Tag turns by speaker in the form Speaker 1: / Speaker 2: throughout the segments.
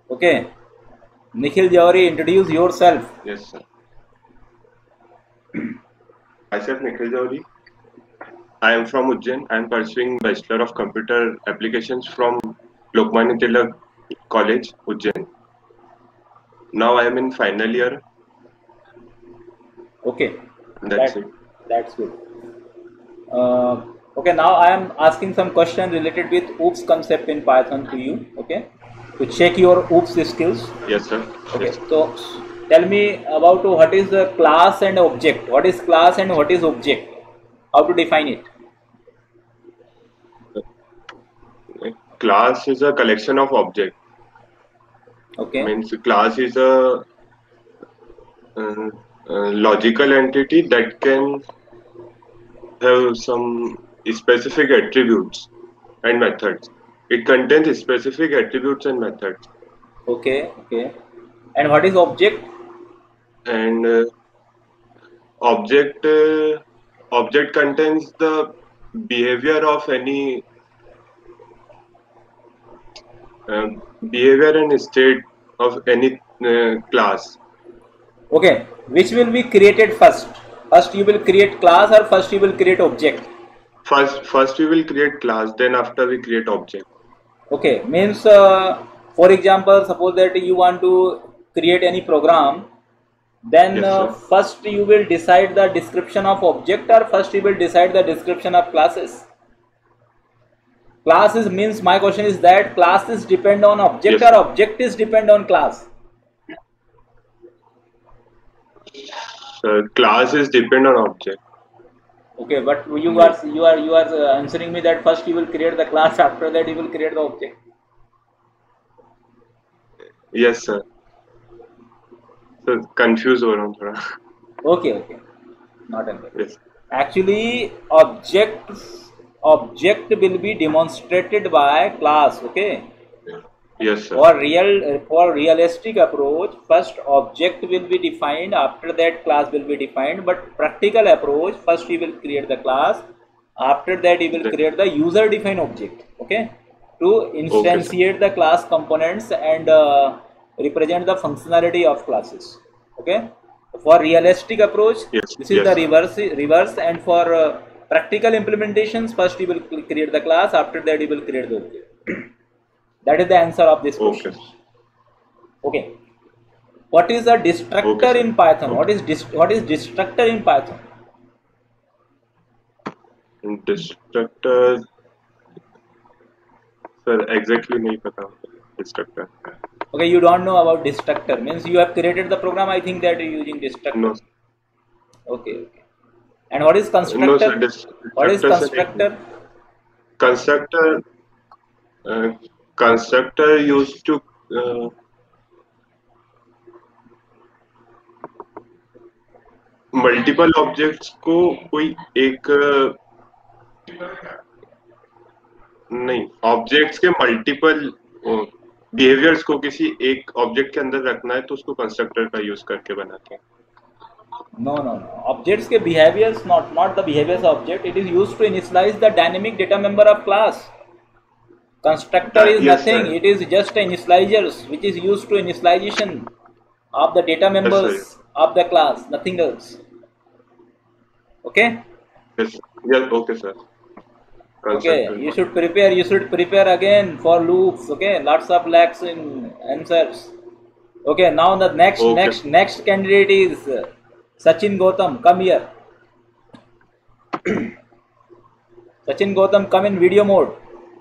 Speaker 1: Okay. Nikhil Jawhari, introduce yourself.
Speaker 2: Yes, sir. Myself, Nikhil Jawhari. I am from Ujjain. I am pursuing Bachelor of Computer Applications from Lokmanya Tilak College, Ujjain. Now I am in final year.
Speaker 1: Okay.
Speaker 2: That's
Speaker 1: That
Speaker 2: it.
Speaker 1: that's good. Okay, now I am asking some question related with OOPS concept in Python to you. Okay, to check your OOPS skills.
Speaker 2: Yes, sir.
Speaker 1: Okay,
Speaker 2: Yes.
Speaker 1: so tell me about what is the class and object. What is class and what is object? How to define it?
Speaker 2: Class is a collection of objects.
Speaker 1: Okay,
Speaker 2: Means class is a uh, logical entity that can have some specific attributes and methods. It contains specific attributes and methods.
Speaker 1: okay, okay. And what is object?
Speaker 2: And object object contains the behavior of any uh, behavior and state of any class.
Speaker 1: Okay, which will be created first? First you will create class or first you will create object?
Speaker 2: First we will create class, then after we create object.
Speaker 1: Okay, means for example, suppose that you want to create any program, then
Speaker 2: Yes, sir.
Speaker 1: first you will decide the description of object or first you will decide the description of classes. Classes means my question is that classes depend on object
Speaker 2: Yes,
Speaker 1: or
Speaker 2: sir.
Speaker 1: object is depend on class.
Speaker 2: Class is depend on object.
Speaker 1: Okay, but
Speaker 2: No.
Speaker 1: you are answering me that first you will create the class, after that you will create the object.
Speaker 2: Yes, sir. So confused हो रहा हूँ थोड़ा.
Speaker 1: Okay, okay, not an
Speaker 2: Yes.
Speaker 1: actually object will be demonstrated by class. Okay,
Speaker 2: Yes, sir.
Speaker 1: for realistic approach, first object will be defined, after that class will be defined. But practical approach, first you will create the class, after that you will
Speaker 2: Then-
Speaker 1: create the user defined object. Okay, to instantiate the class components and represent the functionality of classes. Okay, for realistic approach,
Speaker 2: Yes.
Speaker 1: this is
Speaker 2: Yes.
Speaker 1: the reverse, and for practical implementations, first you will create the class, after that you will create the object. That is the answer of this
Speaker 2: Okay.
Speaker 1: question. Okay, what is a destructor
Speaker 2: Okay, sir.
Speaker 1: in Python?
Speaker 2: Okay.
Speaker 1: What is destructor in Python?
Speaker 2: Destructor, sir, exactly नहीं पता destructor.
Speaker 1: Okay, you don't know about destructor, means you have created the program. I think that you're using destructor.
Speaker 2: No.
Speaker 1: Okay, okay. And what is constructor?
Speaker 2: No, sir.
Speaker 1: What is
Speaker 2: Destructor से नहीं.
Speaker 1: constructor?
Speaker 2: Constructor used to multiple objects को कोई एक नहीं, objects के multiple behaviours को किसी एक ऑब्जेक्ट के अंदर रखना है तो उसको कंस्ट्रक्टर का यूज करके बनाते हैं.
Speaker 1: No, no, no. Objects के behaviors, not the behaviors of object. It is used to initialize the dynamic data member of class. Constructor is
Speaker 2: Yes,
Speaker 1: nothing.
Speaker 2: sir.
Speaker 1: It is just a initializers which is used to initialization of the data members
Speaker 2: sir.
Speaker 1: of the class. Nothing else. Okay.
Speaker 2: Yes. Yes. Okay, sir.
Speaker 1: Okay. You should prepare. You should prepare again for loops. Okay. Lots of lacks in answers. Okay. Now the next candidate is Sachin Gautam. Come here. Sachin Gautam, come in video mode.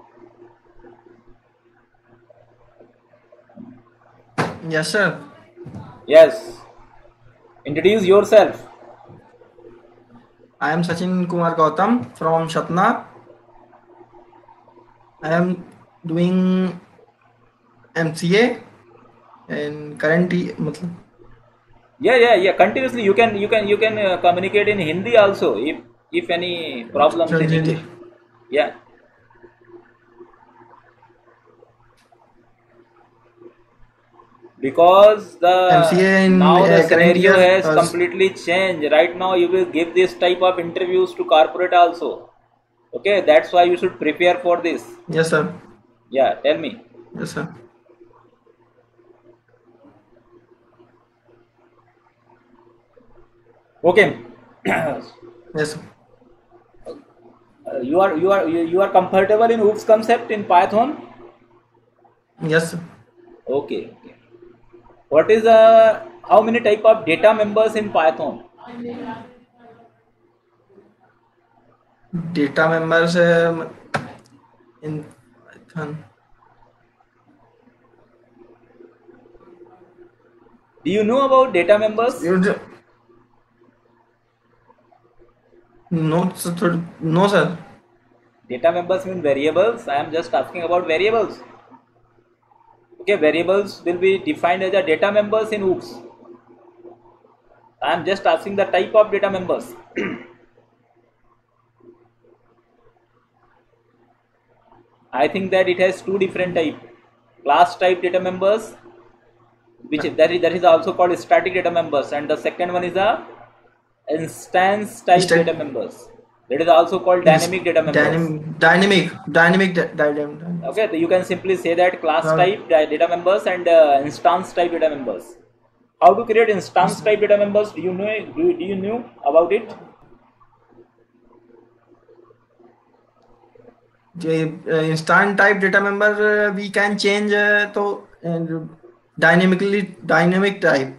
Speaker 3: Yes, sir.
Speaker 1: Yes. Introduce yourself.
Speaker 3: I am Sachin Kumar Gautam from Shatna. I am doing MCA and currently, मतलब.
Speaker 1: Yeah. Continuously, you can communicate in Hindi also if any problems in English. Yeah. Because now the scenario has completely changed. Right now you will give this type of interviews to corporate also. Okay, that's why you should prepare for this.
Speaker 3: Yes, sir.
Speaker 1: Yeah, tell me.
Speaker 3: Yes, sir.
Speaker 1: Okay.
Speaker 3: Yes, sir.
Speaker 1: You are comfortable in OOPS concept in Python?
Speaker 3: Yes, sir.
Speaker 1: Okay. Okay. What is how many type of data members in Python?
Speaker 3: Data members in Python.
Speaker 1: Do you know about data members?
Speaker 3: No, sir. No, sir.
Speaker 1: Data members mean variables. I am just asking about variables. Okay, variables will be defined as a data members in OOPS. I am just asking the type of data members. I think that it has two different type. Class type data members, which that is also called static data members, and the second one is a instance type data members. That is also called dynamic data members.
Speaker 3: Dynamic.
Speaker 1: Okay, so you can simply say that class type data members and instance type data members. How to create instance type data members? Do you know? Do you know about it?
Speaker 3: Instant type data member we can change to dynamic type.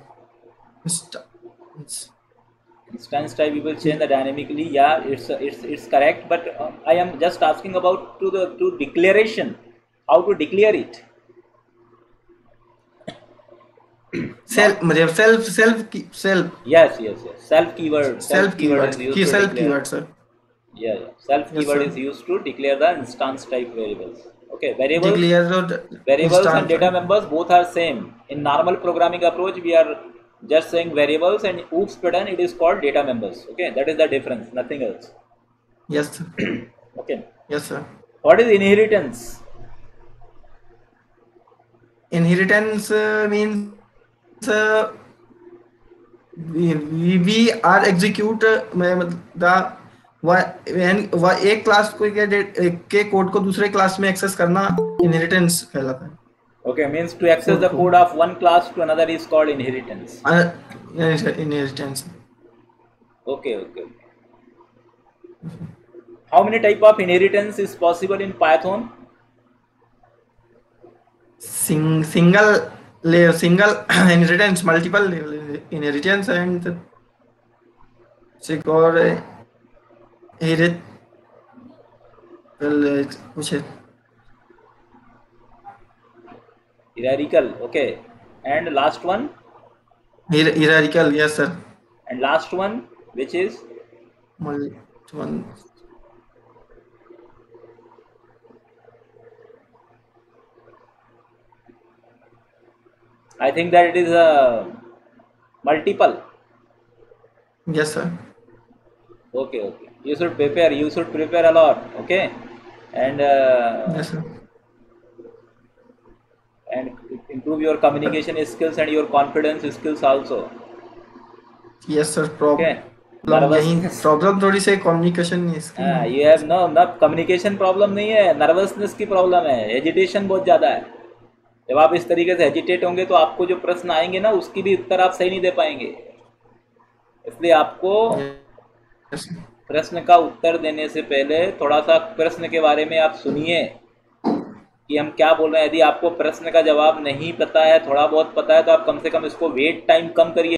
Speaker 1: Instance type we will change the dynamically. Yeah, it's correct. But I am just asking about to declaration. How to declare it?
Speaker 3: Self.
Speaker 1: Yes. Self keyword.
Speaker 3: Self keyword. Self keyword, sir.
Speaker 1: Yeah. Self keyword is used to declare the instance type variables. Okay, variables and data members both are same. In normal programming approach, we are just saying variables, and OOPS pattern it is called data members. Okay, that is the difference, nothing else.
Speaker 3: Yes, sir.
Speaker 1: Okay.
Speaker 3: Yes, sir.
Speaker 1: What is inheritance?
Speaker 3: Inheritance means we are execute the एक class के code को दूसरे class में access करना inheritance कहलाता है.
Speaker 1: Okay, means to access the code of one class to another is called inheritance.
Speaker 3: Inheritance.
Speaker 1: Okay. How many type of inheritance is possible in Python?
Speaker 3: Single inheritance, multiple inheritance, and or
Speaker 1: Hierarchical, okay. And last one?
Speaker 3: Hierarchical, yes, sir.
Speaker 1: And last one, which is?
Speaker 3: One.
Speaker 1: I think that it is multiple.
Speaker 3: Yes, sir.
Speaker 1: Okay. You should prepare a lot, okay? And
Speaker 3: yes, sir.
Speaker 1: And improve your communication skills and your confidence skills also.
Speaker 3: Yes, sir.
Speaker 1: Okay.
Speaker 3: Problem थोड़ी सी communication
Speaker 1: ये है ना communication problem नहीं है, nervousness की problem है, hesitation बहुत ज्यादा है. जब आप इस तरीके से हेजिटेट होंगे तो आपको जो प्रश्न आएंगे ना उसकी भी उत्तर आप सही नहीं दे पाएंगे. इसलिए आपको प्रश्न का उत्तर देने से पहले थोड़ा सा प्रश्न के बारे में आप सुनिए कि हम क्या बोल रहे हैं. यदि आपको प्रश्न का जवाब नहीं पता है, थोड़ा बहुत पता है, तो आप कम से कम इसको वेट टाइम कम करिए.